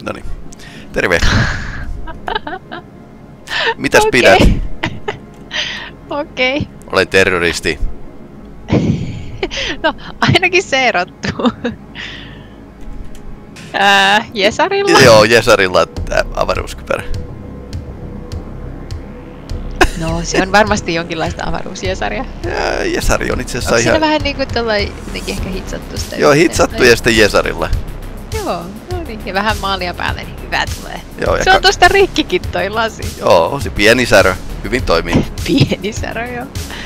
Noniin. Terve. Mitäs pidät? Okei. Olen terroristi. No, ainakin se erottuu. Jesarilla? Joo, Jesarilla avaruuskypärä. No, se on varmasti jonkinlaista avaruusjesaria. Jesari on itse asiassa Onko ihan... siinä vähän niinku tollain ehkä hitsattu sitä? Joo, hitsattu ja sitten Jesarilla. Joo, no niin. Ja vähän maalia päälle, niin hyvä tulee. Joo, Se on tosta rikkikin toi lasi. Joo, se pieni särö. Hyvin toimii. Pieni särö, joo.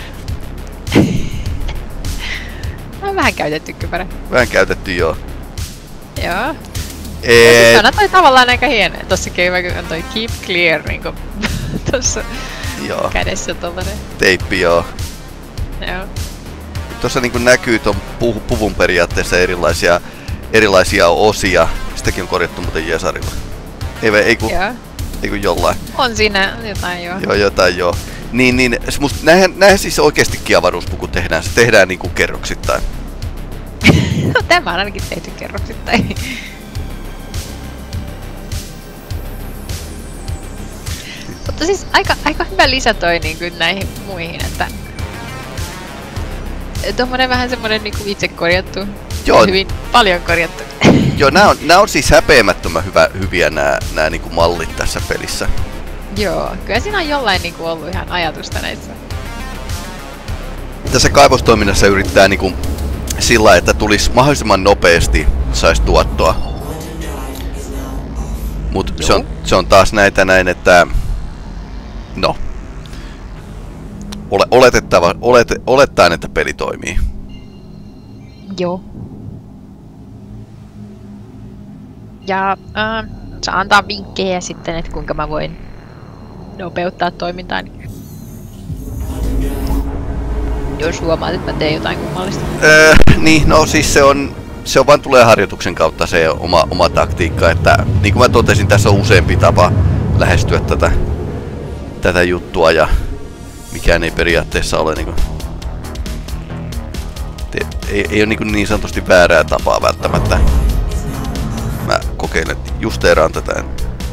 On vähän käytetty kypärä. Vähän käytetty, joo. Joo. Siis on toi tavallaan aika hieno. Tossakin hyvä, on toi keep clear niinku tossa joo. Kädessä tollanen. Teippi, joo. Joo. Tuossa niinku näkyy ton puvun periaatteessa erilaisia osia. Sitäkin on korjattu muuten Jesarilla. Ei kun jollain. On siinä jotain joo. Joo, jotain joo. Niin, näinhän siis oikeestikin avaruuspuku tehdään. Se tehdään niinku kerroksittain. No, tämä on ainakin tehty kerroksittain. Mutta siis aika hyvä lisä toi niinku näihin muihin, että tommonen vähän semmonen niinku itse korjattu. Joo. Hyvin paljon korjattu. Joo, nää on siis häpeämättömän hyviä nää niinku mallit tässä pelissä. Joo, kyllä siinä on jollain niinku ollut ihan ajatusta näissä. Tässä kaivostoiminnassa yrittää niinku sillä, että tulisi mahdollisimman nopeasti sais tuottoa. Mut se on taas näitä näin, että no olettaen, että peli toimii. Joo. Ja saa antaa vinkkejä sitten, että kuinka mä voin nopeuttaa toimintaani. Jos huomaat, että mä teen jotain kummallista. Niin, no siis se on vaan tulee harjoituksen kautta se oma taktiikka, että niin kuin mä totesin, tässä on useampi tapa lähestyä tätä juttua ja mikään ei periaatteessa ole niinku ei ole niin sanotusti väärää tapaa välttämättä. Mä kokeilen, justeeraan tätä.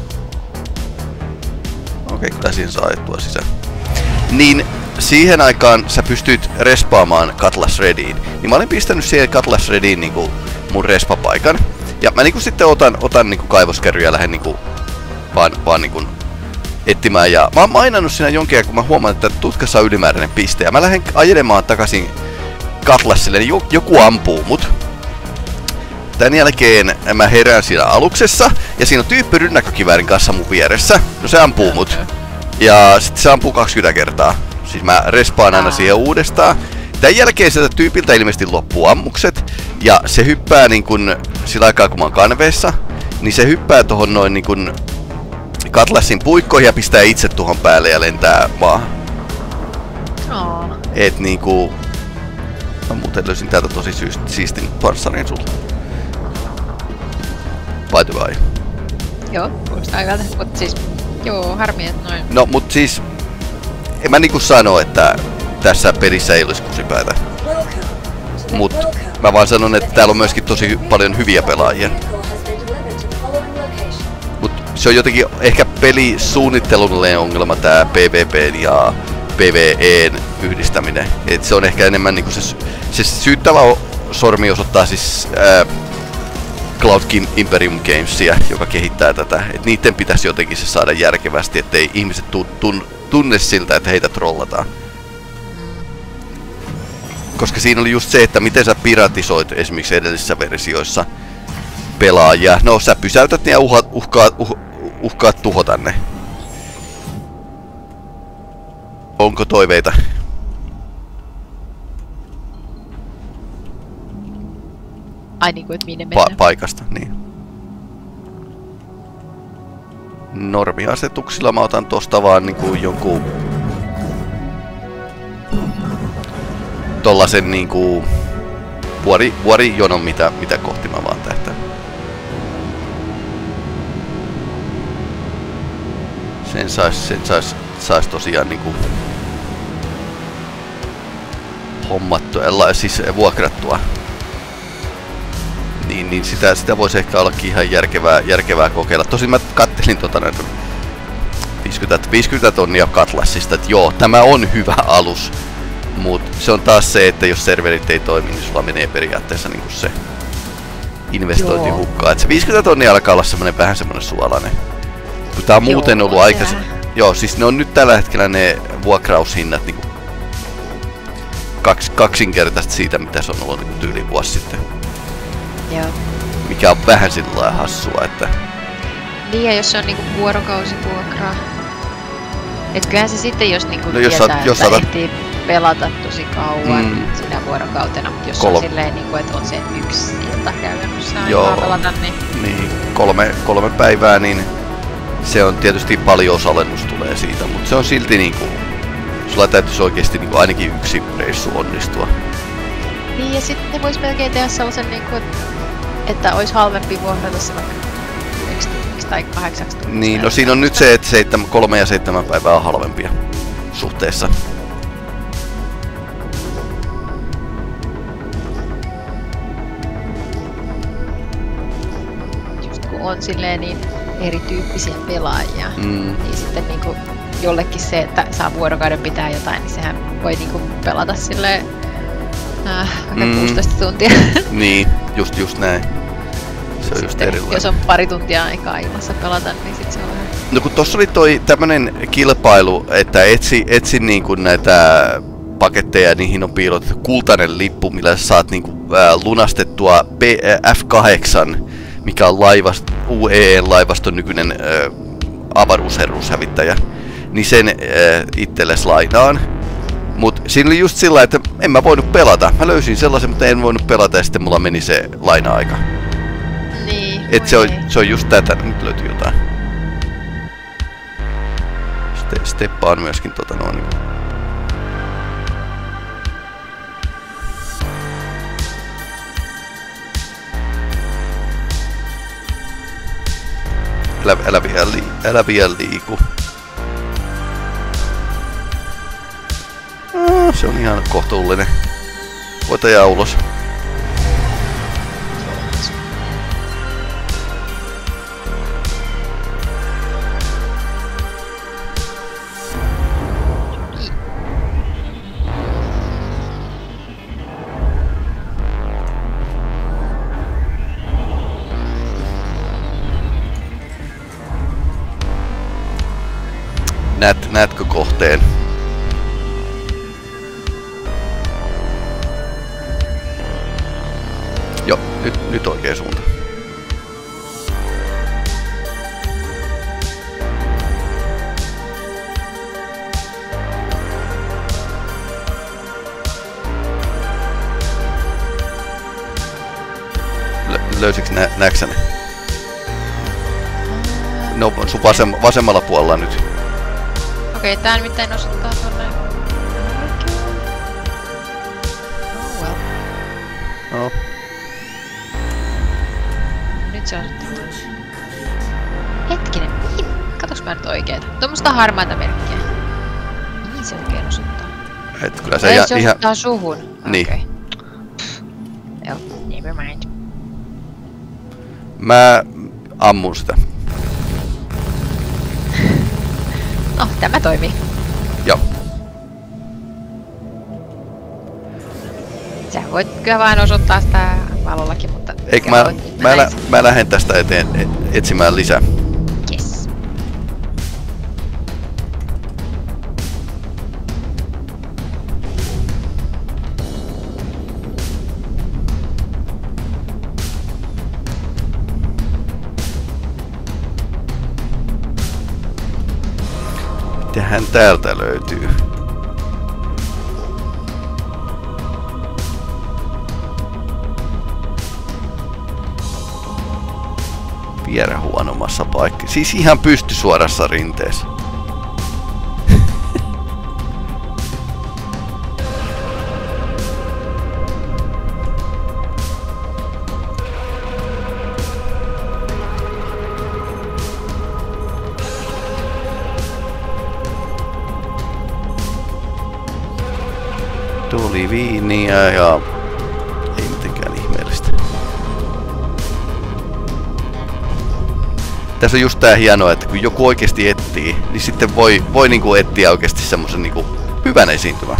Okei, kyllä siihen saa ajettua sisään. Niin siihen aikaan sä pystyt respaamaan Cutlass Rediin. Niin mä olin pistänyt siihen Cutlass Rediin niinku mun respapaikan. Ja mä niinku sitten otan niinku kaivoskärryjä ja lähden niinku vaan niinku etsimään. Ja mä oon mainannut siinä jonkin ajan, kun mä huomaan, että tutkassa on ylimääräinen piste. Ja mä lähden ajelemaan takaisin Cutlassille, niin joku ampuu mut. Tän jälkeen mä herään siinä aluksessa, ja siinä on tyyppi rynnäkkökiväärin kanssa mun vieressä. No se ampuu mut. Ja sit se ampuu 20 kertaa. Siis mä respaan aina siihen uudestaan. Tän jälkeen sieltä tyypiltä ilmeisesti loppuu ammukset. Ja se hyppää niin kun, sillä aikaa kun mä oon kanveessa, niin se hyppää tohon noin niin kun Cutlassin puikkoihin ja pistää itse tuhon päälle ja lentää maahan. Et niinku... Mä muuten löysin täältä tosi siistin panssarin sulle. By the way. Joo, kuulostaa hyvältä, mut siis... Joo, harmi et noin. No mut siis... En mä niinku sano, että tässä pelissä ei olisi kusipäätä. Mut mä vaan sanon, että täällä on myöskin tosi paljon hyviä pelaajia. Mut se on jotenkin ehkä pelisuunnittelullinen ongelma tää PvPn ja PvEn yhdistäminen. Et se on ehkä enemmän niinku se syyttävä sormi osoittaa siis Cloud Imperium Gamesia, joka kehittää tätä. Et niitten pitäisi jotenkin se saada järkevästi, ettei ihmiset tunne siltä, että heitä trollataan. Koska siinä oli just se, että miten sä piratisoit esimerkiksi edellisissä versioissa pelaajia. No sä pysäytät ne ja uhkaat tuhota ne. Onko toiveita? Ai niinku, et minne mennään? Paikasta, niin. Normiasetuksilla mä otan tosta vaan niinku jonkun... Tollasen niinku... Vuorijonon mitä kohti mä vaan tähtään. Sen sais tosiaan niinku... hommattua, siis vuokrattua. Niin sitä voisi ehkä ollakin ihan järkevää kokeilla. Tosin mä kattelin 50 tonnia Cutlassista, että joo, tämä on hyvä alus. Mut se on taas se, että jos serverit ei toimi, niin sulla menee periaatteessa niinku se investointi hukkaan. Et se 50 tonnia alkaa olla vähän semmonen suolainen. Kun tää on muuten ollut aikaisemmin. Joo, siis ne on nyt tällä hetkellä ne vuokraushinnat niinku kaksinkertaisesti siitä, mitä se on ollut niinku tyyli vuosi sitten. Joo. Mikä on vähän sillä hassua, että... Niin, ja jos se on niinku vuorokausivuokraa. Et kyllähän se sitten, jos niinku no, tietää, että ehtii pelata tosi kauan sinä vuorokautena, mutta jos on silleen, niinku, että on se yksi ilta käytännössä aikaa pelata, niin... Niin, kolme päivää, niin se on tietysti paljon osalennus tulee siitä, mutta se on silti niinku... Sulla täytyisi oikeesti niinku ainakin yksi reissu onnistua. Niin, ja sitten ne vois melkein tehdä sellaisen niinku, että olisi halvempi vuokrata se vaikka 1 tunniksi tai 8 tunniksi. Niin, no siinä on nyt se, että 3 ja 7 päivää on halvempia suhteessa. Just kun on silleen niin erityyppisiä pelaajia, niin sitten niinku jollekin se, että saa vuorokauden pitää jotain, niin sehän voi niinku pelata silleen 16 tuntia. Niin, just näin. Se on just erilainen. Jos on pari tuntia aikaa ilmassa pelata, niin sit se on vähän... No kun tossa oli toi tämmönen kilpailu, että etsi niinku näitä paketteja, niihin on piilotettu kultainen lippu, millä sä saat niinku lunastettua F8, mikä on UEE-laivaston nykyinen avaruusherruushävittäjä, niin sen itselles lainaan. Mut siinä oli just sillä, että en mä voinut pelata. Mä löysin sellaisen, mutta en voinut pelata ja sitten mulla meni se laina-aika. Niin. Et se on just tätä, nyt löytyy jotain. Steppaan myöskin noin. Älä vielä liiku. Se on ihan kohtuullinen. Voit ajaa ulos. Näetkö kohteen? Joo, nyt oikea suunta. Löysiks näksä ne? Ne on sun vasemmalla puolella nyt. Okei, tää nimittäin osoittaa tonne... Oh well. No. Nyt se osoittaa tonne. Hetkinen, mihin? Katoks mä nyt oikeeta? Tuommoista harmaata merkkiä. Mihin se oikein osoittaa? Et kyllä se osoittaa suhun. Niin. Okay. Joo, never mind. Mä ammun sitä. No, tämä toimii. Joo. Sä voit kyllä vain osoittaa sitä valollakin, mutta... Eikö mä lähden tästä eteen etsimään lisää. Yes. Mitähän täältä löytyy? Vielä huonommassa paikka. Siis ihan pystysuorassa rinteessä. Tuli viiniä ja ei mitenkään ihmeellistä. tässä on just tää hienoa, että kun joku oikeesti etsii, niin sitten voi niinku etsiä oikeesti semmosen niinku hyvän esiintymän.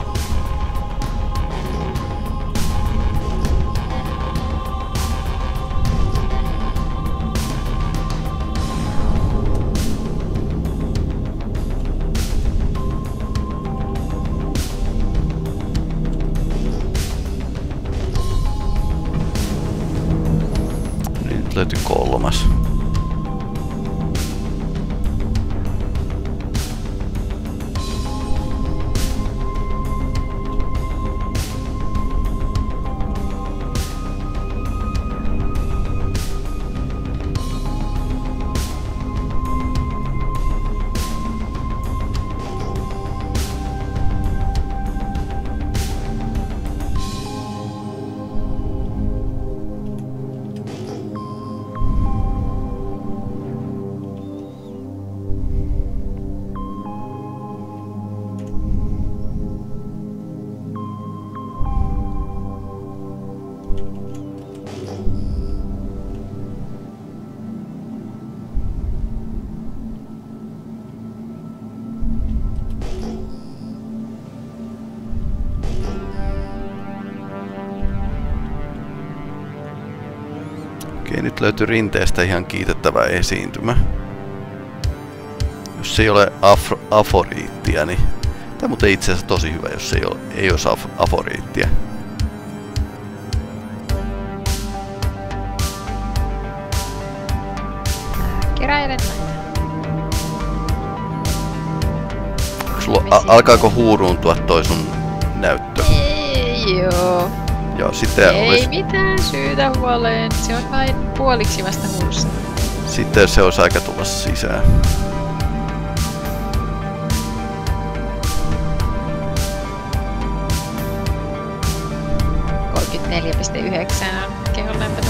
Nyt löytyi 3. Okei, nyt löytyy rinteestä ihan kiitettävä esiintymä. Jos ei ole aforiittia, niin... Tämä on muuten itse asiassa tosi hyvä, jos ei olisi aforiittia. Keräilen näitä. Alkaako huuruuntua toi sun näyttö? Ei joo. Joo, sitten ei mitään syytä huoleen. Se on vain puoliksi vasta huurussa. Sitten se olisi aika tulla sisään. on kehon lämpötila.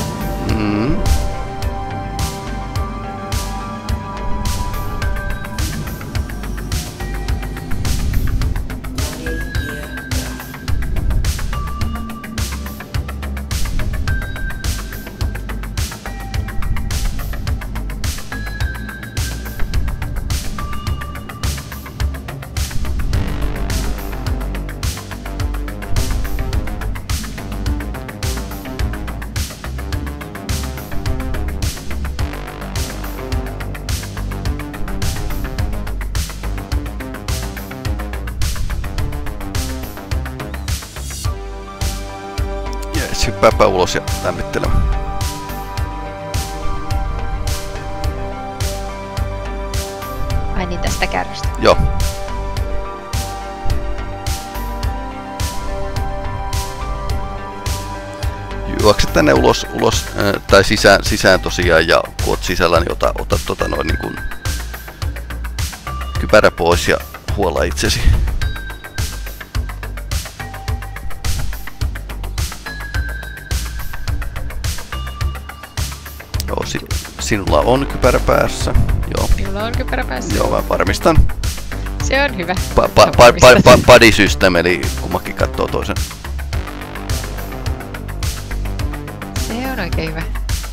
Hyppääpä ulos ja lämmittelemään. Ai niin, tästä kärrystä. Joo. Juokset tänne ulos tai sisään tosiaan, ja kun oot sisällä, niin ota noin niin kuin kypärä pois ja huolla itsesi. Joo, sinulla on kypärä päässä. Joo. Minulla on kypärä päässä. Joo, mä varmistan. Se on hyvä. Body system, eli kummakin kattoo toisen. Se on oikein hyvä.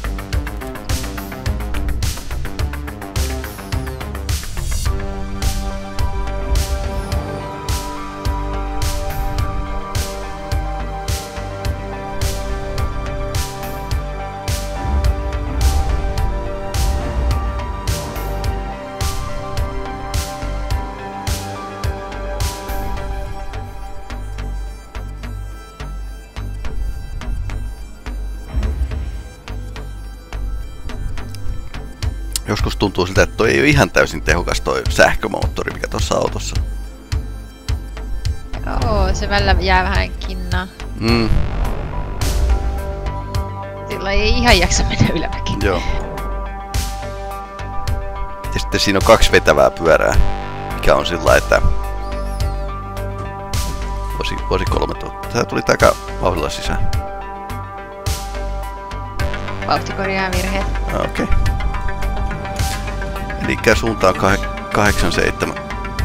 Joskus tuntuu siltä, että toi ei ole ihan täysin tehokas toi sähkömoottori, mikä tuossa autossa. Joo, se välillä jää vähän kinnaa. Sillä ei ihan jaksa mennä ylämäkiin. Joo. Ja sitten siinä on 2 vetävää pyörää, mikä on sillä, että vuosi 3000. Tää tuli aika vauhdilla sisään. Vauhti korjaa virheet. Okei. Okay. Elikkä suuntaan 87.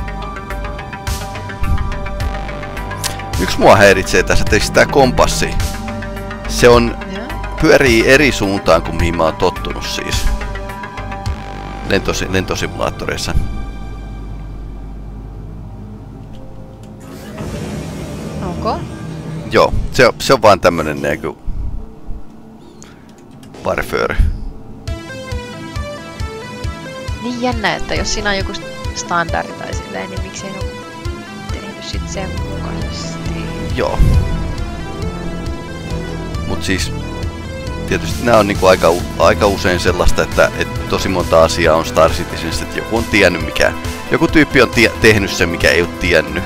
Yksi mua häiritsee tässä, että tää kompassi. Se on pyörii eri suuntaan kuin mihin mä oon tottunut siis. lentosimulaattoreissa. Onko? Joo, se on vaan tämmönen niinku Warfare. Niin jännä, että jos siinä on joku standardi tai silleen, niin miksei ole tehnyt sit sen mukaisesti. Joo. Mut siis tietysti nää on niinku aika usein sellaista, että tosi monta asiaa on Star Citizenistä, että joku on tiennyt mikä. Joku tyyppi on tehnyt sen, mikä ei oo tiennyt.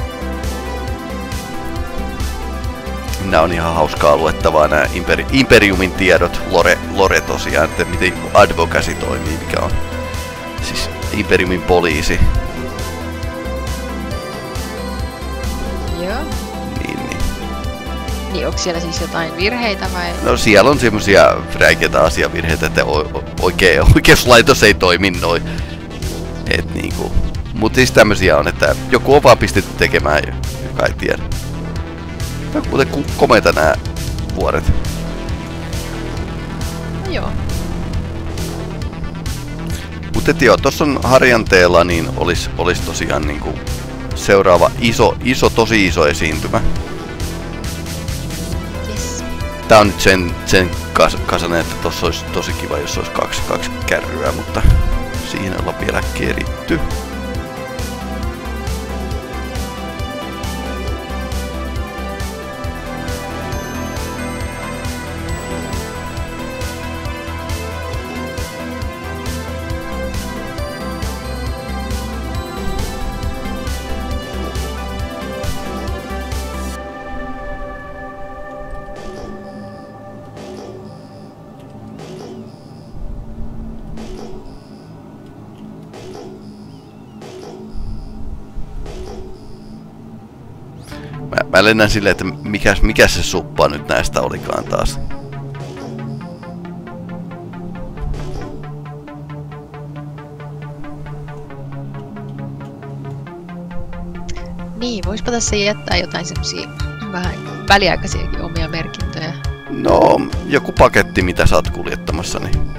Nää on ihan hauskaa luettavaa nää Imperiumin tiedot, lore tosiaan, että miten advocacy toimii, mikä on siis Imperiumin poliisi. Joo. Niin onko siellä siis jotain virheitä vai? No siellä on semmosia räikeitä asiavirheitä, että oikeuslaitos ei toimi noin. Et niinku. Mut siis tämmösiä on, että joku on vaan pistetty tekemään, joka ei tiedä. Tää on muuten komeita nää vuoret. No joo. Mut et joo, tossa on Harjanteella niin olis tosiaan niinku seuraava tosi iso esiintymä. Yes. Tää on nyt sen kasanen, että tossa olisi tosi kiva, jos olisi kaksi kärryä, mutta siihen ollaan vielä keritty. Mä lennän silleen, että mikä se suppa nyt näistä olikaan taas. Niin, voispa tässä jättää jotain semmosia vähän väliaikaisiakin omia merkintöjä. No, joku paketti, mitä sä oot kuljettamassa, niin.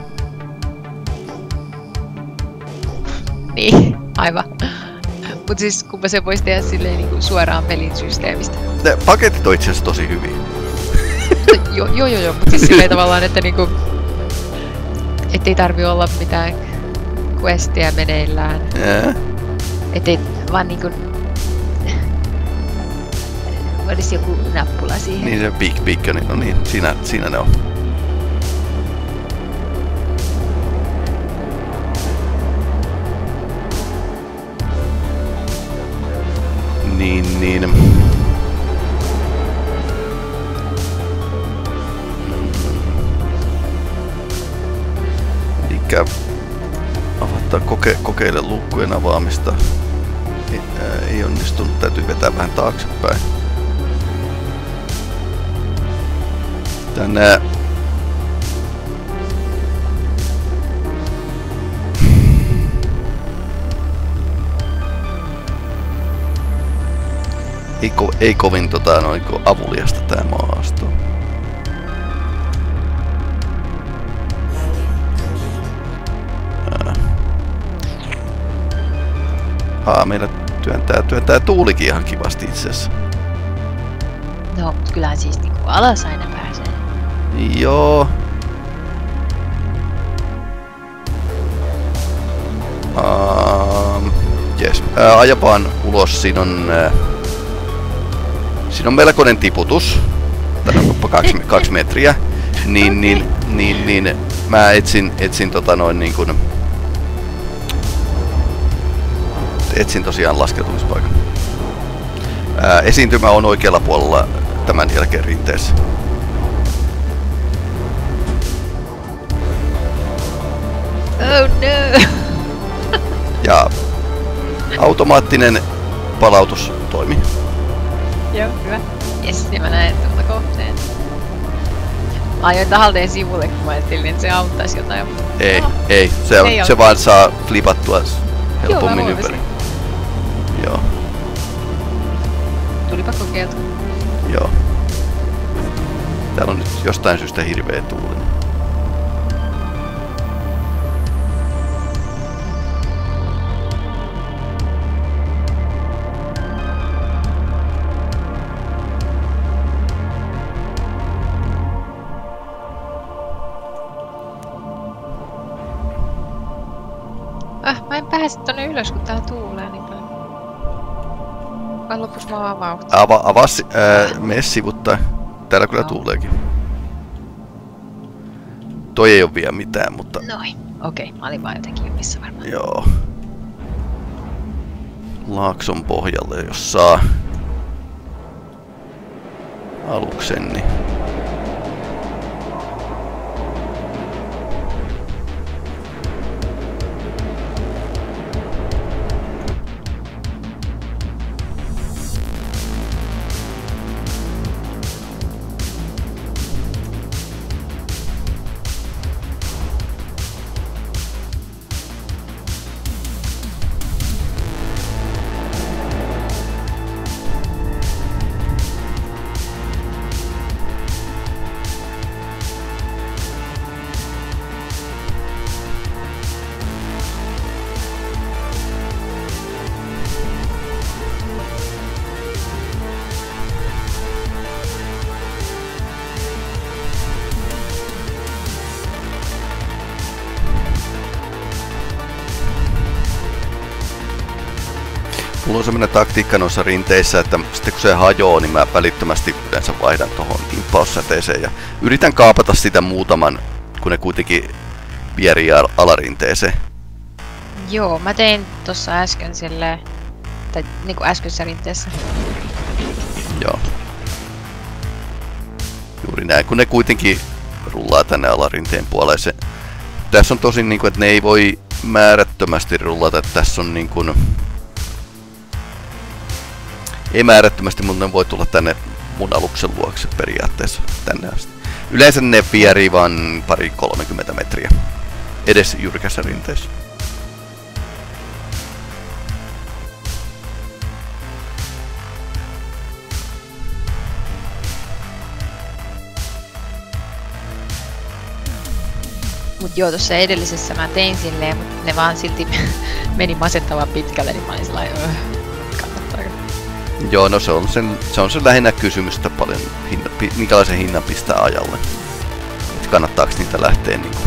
Niin, aivan. Mut siis kunpa se voisi tehdä silleen niinku suoraan pelin systeemistä. Ne paketit on itse asiassa tosi hyviä. Joo, mut siis silleen tavallaan, että niinku ettei tarvi olla mitään questia meneillään. Ettei vaan niinku olisi joku nappula siihen. Niin se Big Beacon, no niin, siinä ne on. Niin. Elikkä avataan kokeile luukkujen avaamista. Ei onnistunut, täytyy vetää vähän taaksepäin. Tänne ei kovin avuliasta tää maasto. Meillä työntää tuulikin ihan kivasti itseasiassa. No, mut kyllähän siis niinku alas aina pääsee. Joo. Jes. Aja vaan ulos, siinä on melkoinen tiputus. Tää on 2 metriä. Niin mä etsin etsin tosiaan laskeutumispaikan. Esiintymä on oikealla puolella tämän jälkeen rinteessä. Oh no! Ja automaattinen palautus toimii. Joo, hyvä. Jes, niin mä näen tuolta kohteen. Mä ajoin tahalteen sivulle, kun mä ajattelin, että se auttaisi jotain. Ei. Se vaan saa flipattua helpommin ympäri. Joo. Tulipa kokeiltu. Joo. Täällä on nyt jostain syystä hirveä tuuli. Mä en pääse tonne ylös, kun täällä tuulee niin paljon. Vai lopussa vaan vauhti. Mene sivuttain. Täällä kyllä tuuleekin. Toi ei oo vielä mitään, mutta... Noin. Okei, mä olin vaan jotenkin jumissa varmaan. Joo. Laakson pohjalle, jos saa aluksen, niin... Mulla on semmonen taktiikka noissa rinteissä, että sitten kun se hajoaa, niin mä välittömästi yleensä vaihdan tohon imppaussäteeseen ja yritän kaapata sitä muutaman, kun ne kuitenkin vierii alarinteeseen. Joo, mä tein tossa äsken silleen, tai niinku äskeisessä rinteessä. Joo. Juuri näin, kun ne kuitenkin rullaa tänne alarinteen puoleen. Tässä on tosin niinku, että ne ei voi määrättömästi rullata, tässä on niinku... Ei määrättömästi, mutta ne voi tulla tänne mun aluksen luokse periaatteessa tänne asti. Yleensä ne vierii vaan 30 metriä. Edes jyrkässä rinteessä. Mut joo, tuossa edellisessä mä tein silleen, mut ne vaan silti meni masentavan pitkälle, niin mä olin sellainen, kannattaako? Joo, no se on se lähinnä kysymystä paljon, minkälaisen hinnan pistää ajalle. Et kannattaako niitä lähteä niinku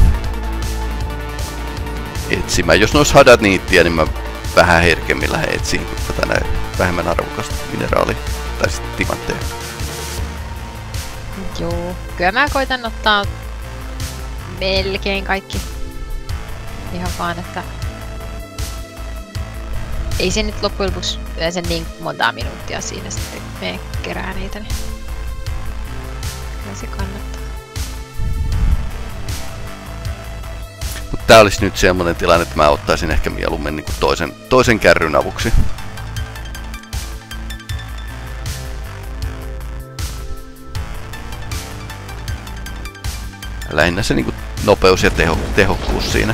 etsimään. Jos ne olisi hadat niittiä, niin mä vähän herkemmin lähden etsiin tätä näin vähemmän arvokasta mineraalia tai sitten timantteja. Joo, kyllä mä koitan ottaa melkein kaikki. Ihan vaan, että ei se nyt loppujen lopuksi yleensä niin montaa minuuttia siinä sitten mene kerää niitä, niin kyllä se kannattaa. Mut tää olisi nyt semmonen tilanne, että mä ottaisin ehkä mieluummin niinku toisen kärryn avuksi. Lähinnä se niinku nopeus ja tehokkuus siinä.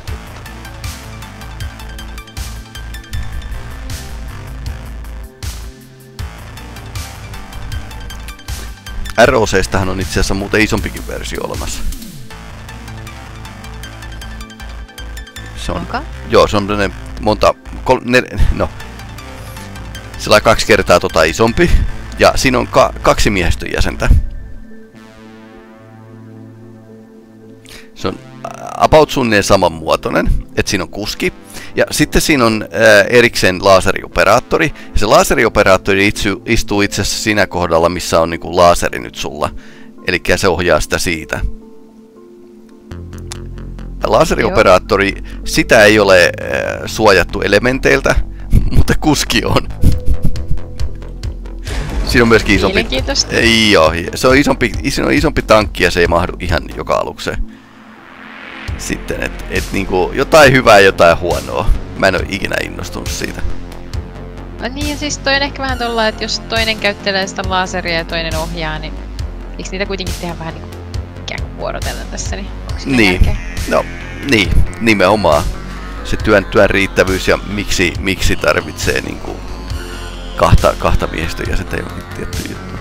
ROC:stähän on itse asiassa muuten isompikin versio olemassa. Se on, joo, se on sillä 2 kertaa tota isompi. Ja siinä on 2 miehistön jäsentä. Se on about suunnilleen samanmuotoinen, että siinä on kuski. Ja sitten siinä on erikseen laaserioperaattori. Ja se laaserioperaattori istuu itse asiassa siinä kohdalla, missä on niinku laaseri nyt sulla. Eli se ohjaa sitä siitä. Ja laaserioperaattori, sitä ei ole suojattu elementeiltä, mutta kuski on. Siinä on myöskin isompi... Mielenkiintoista. Joo, se on isompi tankki ja se ei mahdu ihan joka alukseen. Sitten, et niinku jotain hyvää ja jotain huonoa. Mä en oo ikinä innostunut siitä. No niin, ja siis toi on ehkä vähän tolla, että jos toinen käyttelee sitä laseria ja toinen ohjaa, niin eikö niitä kuitenkin tehdä vähän niinku ikään kuin vuorotellen tässä, niin onko siinä järkeä? No, niin, nimenomaan. Se työn riittävyys ja miksi tarvitsee niinku kahta miehistön jäsentä johonkin tiettyyn juttuun.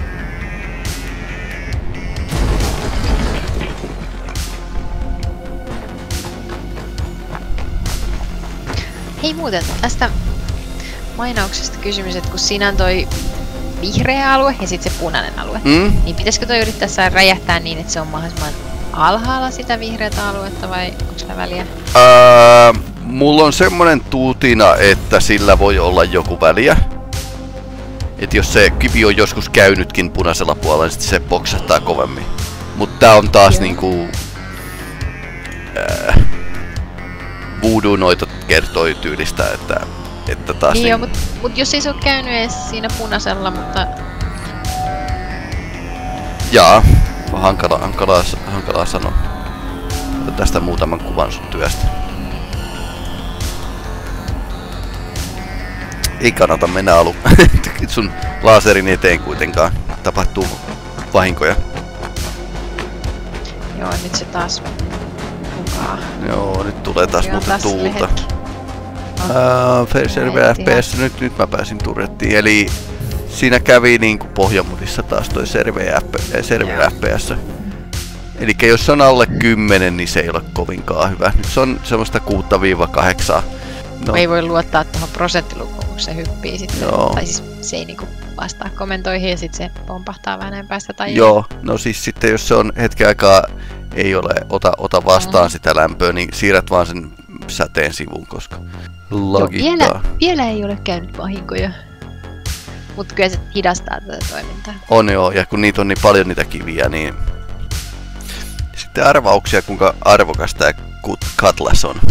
Hei muuten, tästä mainauksesta kysymys, että kun siinä on toi vihreä alue ja sitten se punainen alue, niin pitäisikö toi yrittää saada räjähtää niin, että se on mahdollisimman alhaalla sitä vihreätä aluetta vai onko sillä väliä? Mulla on semmonen tuutina, että sillä voi olla joku väliä. Et jos se kivi on joskus käynytkin punaisella puolella, niin sit se boksahtaa kovemmin. Mut tää on taas niinku... voodoo-noita kertoi tyylistä, että taas... Niin joo, mut jos ei se oo käynyt edes siinä punaisella, mutta... Jaa, hankalaa sanoa. Otan tästä muutaman kuvan sun työstä. Ei kannata mennä sun laserin eteen kuitenkaan. Tapahtuu vahinkoja. Joo, nyt se taas mukaa. Joo, nyt tulee taas muuten tuulta. Server FPS, nyt mä pääsin turrettiin. Eli siinä kävi niinku pohjamudissa taas toi server FPS. Eli jos se on alle 10, niin se ei ole kovinkaan hyvä. Nyt se on semmoista 6-8. No. Ei voi luottaa tuohon prosenttilukuun, kun se hyppii sitten. Joo. Tai siis se ei niinku vastaa komentoihin ja sitten se pompahtaa vähän näin päästä tai... Joo, no siis sitten jos se on hetken aikaa ei ole ota vastaan sitä lämpöä, niin siirrät vaan sen säteen sivuun, koska lagittaa. Vielä ei ole käynyt vahinkoja. Mut kyllä se hidastaa tätä toimintaa. On joo, ja kun niitä on niin paljon niitä kiviä, niin... Sitten arvauksia, kuinka arvokas tää Cutlass on.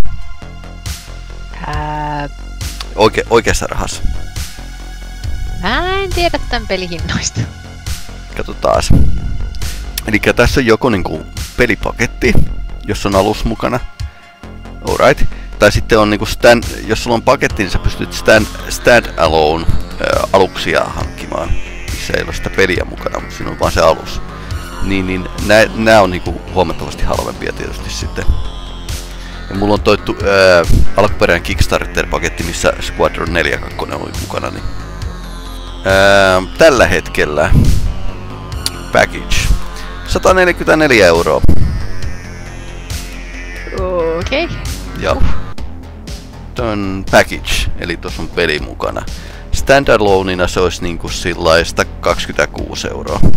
Oikeassa rahassa. Mä en tiedä tän pelihinnoista. Katsotaan. Eli tässä on joko niinku pelipaketti, jos on alus mukana. Alright. Tai sitten on niinku jos sulla on paketti, niin sä pystyt stand-alone aluksia hankkimaan. Missä ei ole sitä peliä mukana, mutta siinä on vaan se alus. Niin nää on niinku huomattavasti halvempia tietysti sitten. Ja mulla on toi alkuperäinen Kickstarter-paketti, missä Squadron 4.2 oli mukana. Niin. Tällä hetkellä package 144 €. Okei. Ja ton package, eli tuossa on peli mukana. Standaloneina se olisi niinku sillaista 26 €.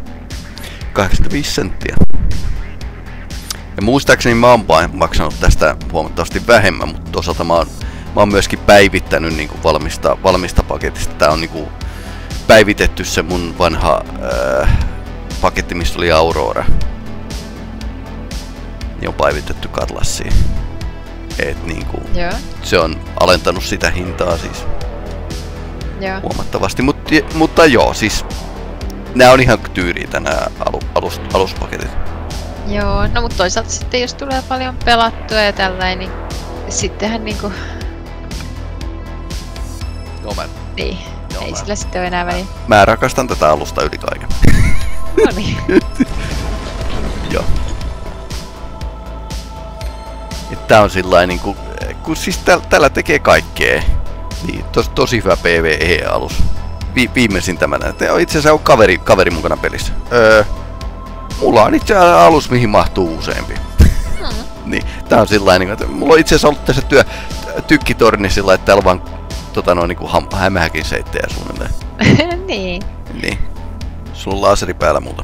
85 senttiä. Ja muistaakseni mä oon maksanut tästä huomattavasti vähemmän, mutta toisaalta mä oon myöskin päivittänyt niinku valmista paketista. Tää on niinku päivitetty se mun vanha paketti, missä oli Aurora. Niin on päivitetty Cutlassiin. Et niinku, se on alentanut sitä hintaa siis huomattavasti. Mutta joo, siis nää on ihan tyyriitä nää aluspaketit. Joo, no mutta toisaalta sitten jos tulee paljon pelattua ja tällainen, niin sittenhän niinku... Niin, ei sillä sitten ole enää väliä. Mä rakastan tätä alusta yli kaiken. Noniin. Joo. Tää on sillain niinku... Kun siis tällä tekee kaikkea. Niin, tosi hyvä PvE-alus. Viimeisin tämän. Itse asiassa on kaveri mukana pelissä. Mulla on itse asiassa alus, mihin mahtuu useampi. Niin, tää on sillain, että mulla on itse asiassa ollut tässä tykkitorni sillä, että täällä on vaan niinku hämähäkin seittejä suunnilleen. Niin. Niin. Sulla on laseri päällä multa.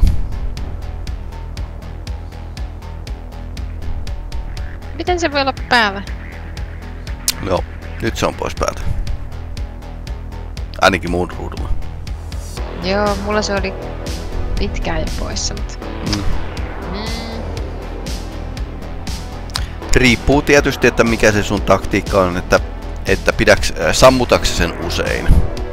Miten se voi olla päällä? Joo, nyt se on pois päältä. Ainakin mun ruudulla. Joo, mulla se oli pitkään jo poissa, mutta... Riippuu tietysti, että mikä se sun taktiikka on, että sammutaks sen usein.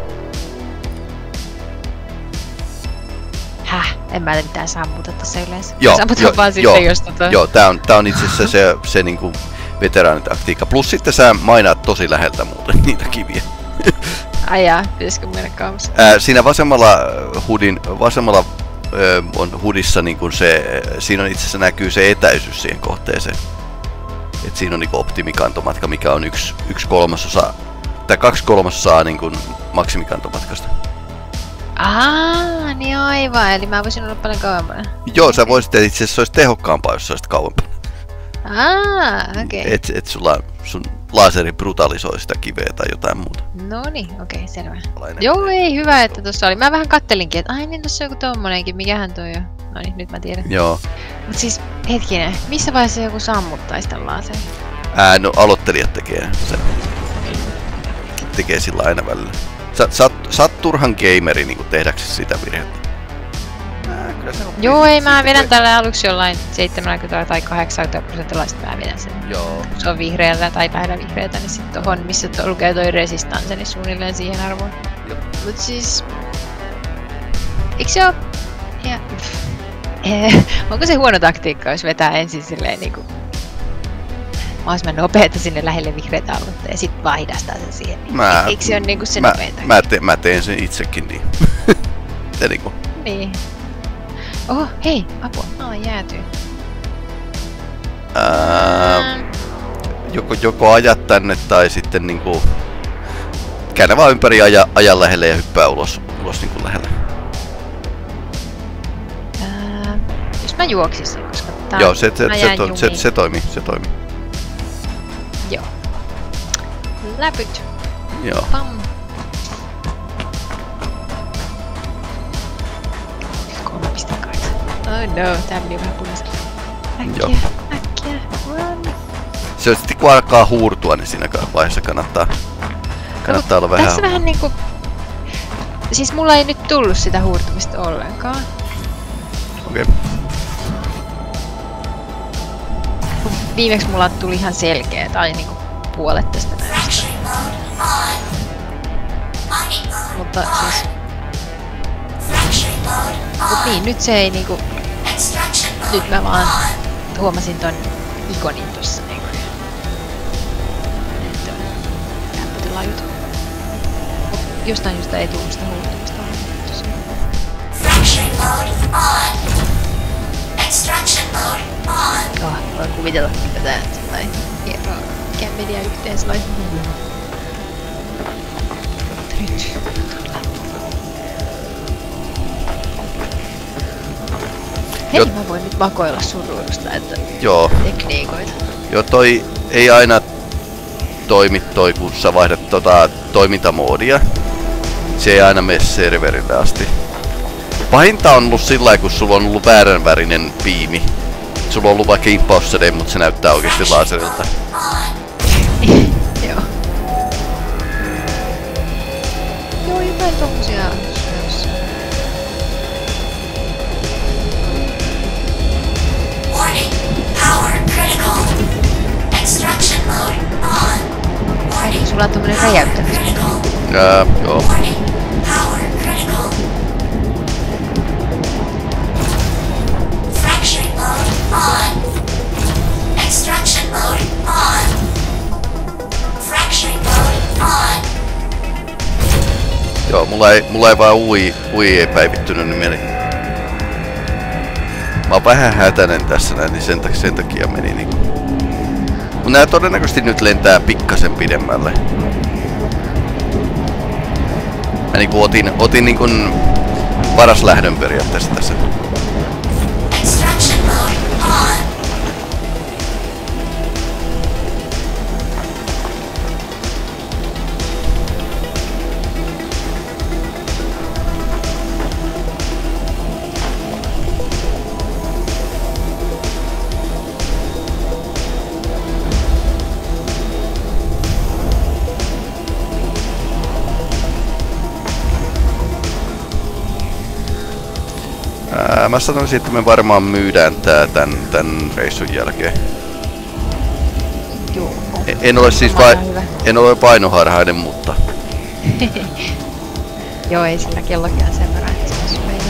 Häh? En mä mitään sammuta tässä yleensä. Joo, sammutan vaan sitten jos Joo, tää on itse asiassa se niinku veteraanitaktiikka. Plus sitten sä mainaat tosi läheltä muuten niitä kiviä. Ai jaa, pitäisikö mennä kauas? Siinä vasemmalla on hudissa niinku siinä on itse asiassa näkyy se etäisyys siihen kohteeseen. Et siinä on niinku optimikantomatka, mikä on 1/3 tai 2/3 niinku maksimikantomatkasta. Niin aivan, eli mä voisin olla paljon kauempana. Joo, sä voisit, itse asiassa se olisi tehokkaampaa, jos sä olisit kauempana. Okei. Et sun laseri brutalisoi sitä kiveä tai jotain muuta. Noniin, okei, selvä. Joo, ei hyvä, että tossa oli. Mä vähän kattelinkin, että ai niin tossa on joku tommonenkin, mikähän toi on. Noniin, nyt mä tiedän. Joo. Mut siis, hetkinen, missä vaiheessa joku sammuttais tän laserin? No aloittelijat tekee sen. Tekee sillä aina välillä. Sä oot turhan gameri niinku tehdäksesi sitä virhettä. Joo, ei mä vedän tällä aluksi jollain 70 tai 80% sit mä vedän sen. Joo. Kun se on vihreällä tai lähellä vihreätä, niin sit tohon, missä lukee toi resistance, niin suunnilleen siihen arvoon. Mut siis... Eikö se oo... Ja... Onko se huono taktiikka, jos vetää ensin silleen niinku... mahdollisimman nopeeta sinne lähelle vihreätä aluetta ja sit vaan hidastaa sen siihen. Eikö se oo niinku se nopeinta? Mä teen sen itsekin niin. Niinku. Niin. Oho, hei, apua, mä oon jäätyy. Joko ajat tänne tai sitten niinku... Käännä vaan ympäri ajan lähelle ja hyppää ulos niinku lähelle. Jos mä juoksisin, koska tää... Joo, se toimii. Joo. Läpyt. Joo. Pam. 3.8. Oh no, tää meni vähän punaisella. Äkkiä, run. Se on sitten kun alkaa huurtua, niin siinä vaiheessa kannattaa olla vähän... Tässä vähän niinku... Siis mulla ei nyt tullut sitä huurtumista ollenkaan. Okei. Viimeksi mulla tuli ihan selkeä, tai niinku puolet tästä näystä. Mutta siis... Mut niin, nyt se ei niinku... Nyt mä vaan huomasin ton ikonin tossa niinku. Nyt on lämpötilajut. Mut jostain josta ei tullut sitä huurtumista. Extraction mode on. Voin kuvitella, mitä tää tai hieroa kämmeniä yhteen sellainen. Nyt. Hei, mä voin nyt makoilla suruilusta, että tekniikoita. Joo, toi ei aina toimi kun sä vaihdat toimintamoodia. Se ei aina mene serverille asti. Pahinta on ollut sillä kun sulla on ollut vääränvärinen piimi. Sulla on ollut vaikka impaussade, mutta se näyttää oikeesti laserilta. Joo. Joo, jotain tommosia syössä. Warning. Power critical. Extraction mode on. Warning. Sulla on tommonen räjäyttämys. Joo. Warning. Power critical. Fracturing mode on. Extraction mode on. Fracturing mode on. Joo, mulla ei vaan UI ei päivittynyt, niin meni. Mä oon vähän hätänen tässä näin, niin sen takia meni niinku. Mut nää todennäköisesti nyt lentää pikkasen pidemmälle. Mä niinku otin niinku paras lähdön periaatteessa tässä. Extraction mode on. Mä sanoisin, että me varmaan myydään tää tän reissun jälkeen. Joo. En ole siis en ole painoharhainen, mutta... Joo, ei sillä kellokään sen verran, että se olisi meille.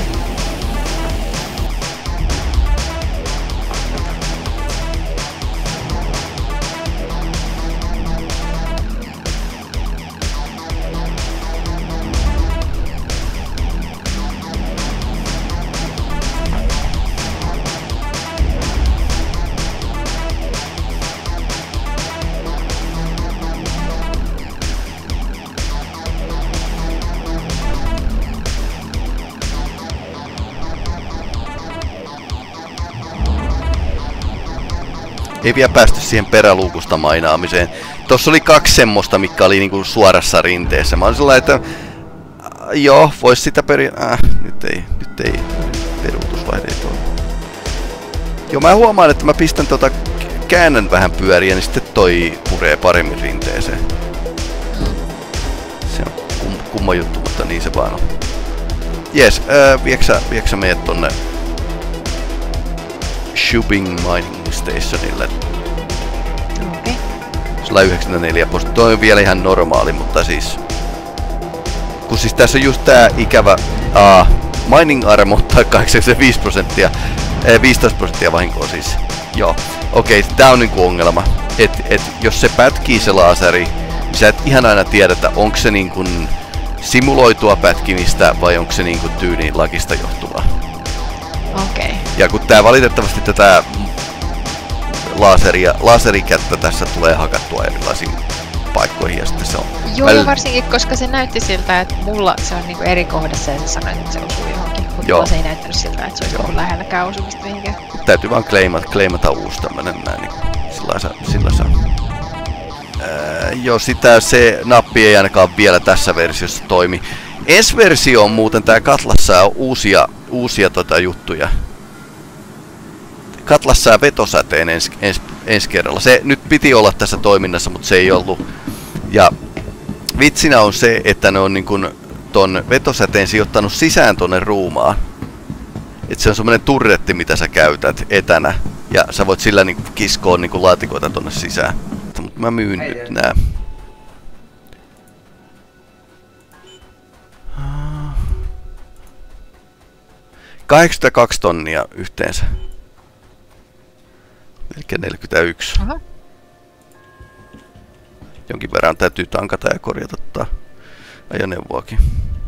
Ei vielä päästy siihen peräluukusta mainaamiseen. Tossa oli 2 semmoista, mikä oli niinku suorassa rinteessä. Mä olin sellainen, että... joo, vois sitä nyt ei peruutusvaihde ei toimi. Joo, mä huomaan, että mä pistän käännän vähän pyöriä, niin sitten toi puree paremmin rinteeseen. Se on kumma juttu, mutta niin se vaan on. Jes, vieksä meidät tonne Shubing Mining Stationille. Okei. Sillä 94%. Toi on vielä ihan normaali, mutta siis... Kun siis tässä on just tää ikävä... mining armo ottaa 85%. 15% vahinkoa siis. Joo. Okei, tää on niinku ongelma. Et jos se pätkii se laaseri, niin sä et ihan aina tiedä, että onko se niinku simuloitua pätkimistä vai onko se niinku tyyliin lagista johtuvaa. Okei. Ja kun tää valitettavasti tätä laaserikättä tässä tulee hakattua erilaisiin paikkoihin ja sitten se on... Joo, ja varsinkin koska se näytti siltä, että mulla se on niinku eri kohdassa ja sä sanoit, että se osuu johonkin. Mutta mulla se ei näyttänyt siltä, että se olisi ollut lähelläkään osumista mihinkään. Täytyy vaan claimata uusi tämmönen näin niinku. Sillä saa. Joo, se nappi ei ainakaan vielä tässä versiossa toimi. Ensi versio on muuten tää Katlassa on uusia juttuja. Katlassa vetosäteen ensi kerralla. Se nyt piti olla tässä toiminnassa, mutta se ei ollut. Ja vitsinä on se, että ne on niin kun ton vetosäteen sijoittanut sisään tonne ruumaan. Et se on semmonen turretti, mitä sä käytät etänä. Ja sä voit sillä niin kiskoa niin laatikoita tonne sisään. Mutta mä myyn nyt nää. $82 tonnia yhteensä. Elikkä 41. Aha. Jonkin verran täytyy tankata ja korjata ajoneuvoakin.